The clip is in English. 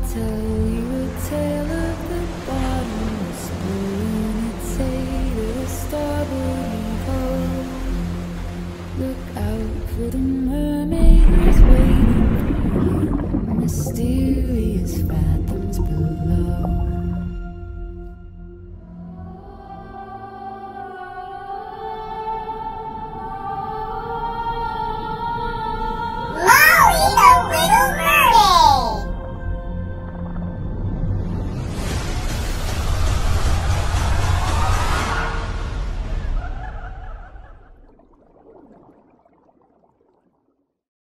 tell you a tale of the bottomless blue and its eight of the starboard hull. Look out for the mermaid who's waiting for you, mysterious fathoms below.